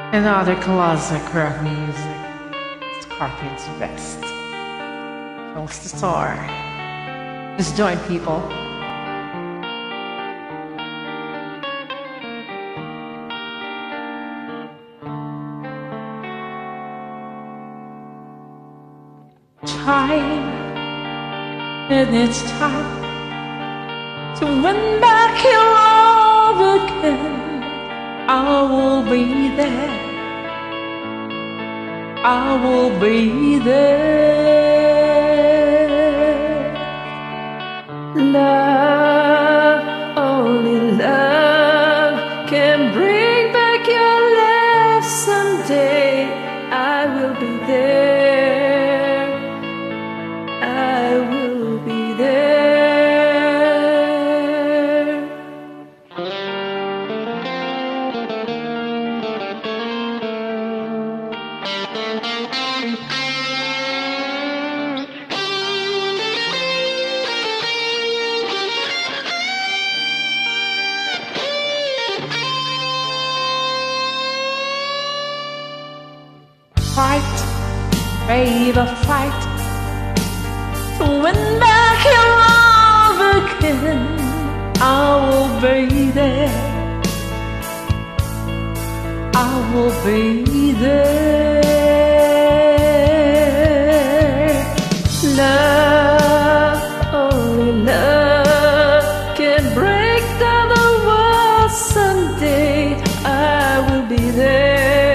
Another classic rock music. Scorpions Best. Fills the star. Let's join people. Time, and it's time to win back your love again. I will be there. I will be there. Love, only love can bring back your love someday. I will be there. I will be there. Fight, baby, fight to win back your love again. I will be there. I will be there. Love, only love can break down the walls someday. I will be there.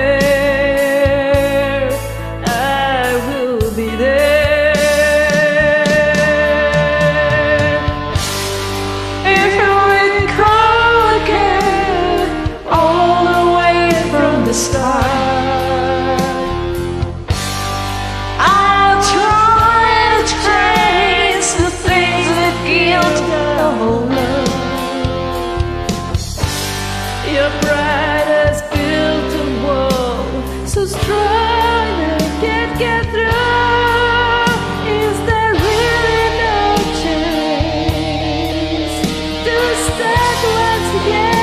I'll try to change the things that guilt of love. Your pride has built a wall so strong that it can't get through. Is there really no chance to start once again?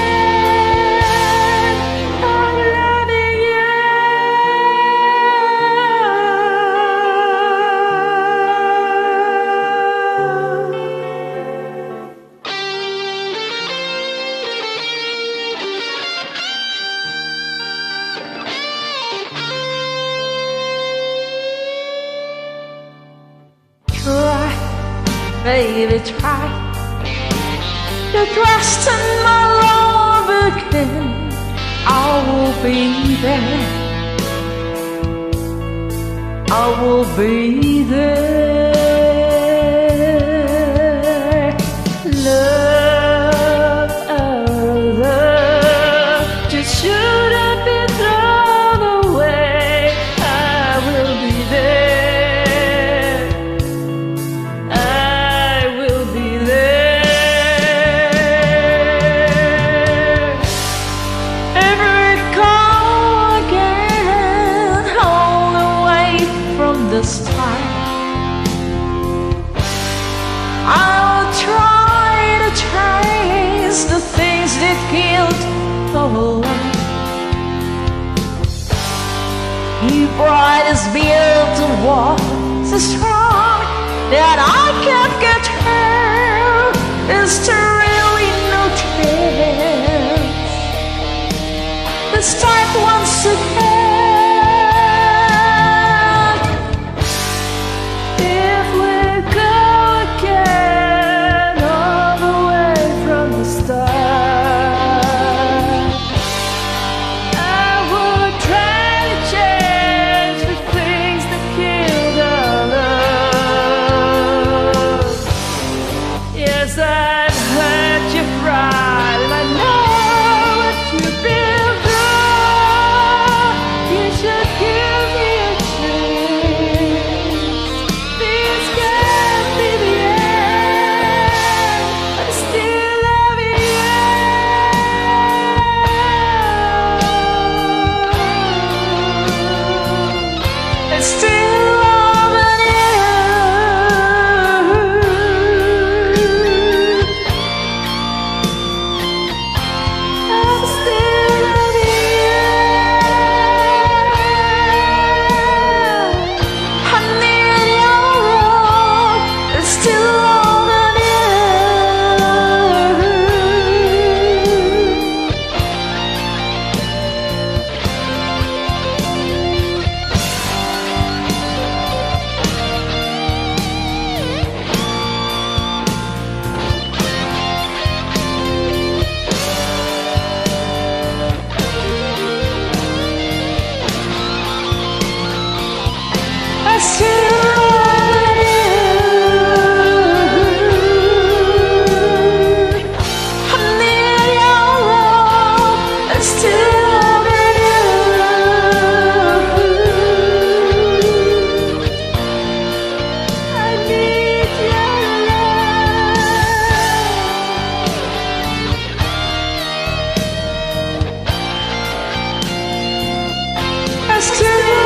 Try, baby, try to trust in my love again. I will be there. I will be there. Love, our love just shouldn't be thrown away. I will be there. This time I'll try to change the things that guilt of love. He brought his built a wall so strong that I can't get through. Is there really no chance? Let's start once again. Yes, I've heard your pride, and I know what you've been through. is true.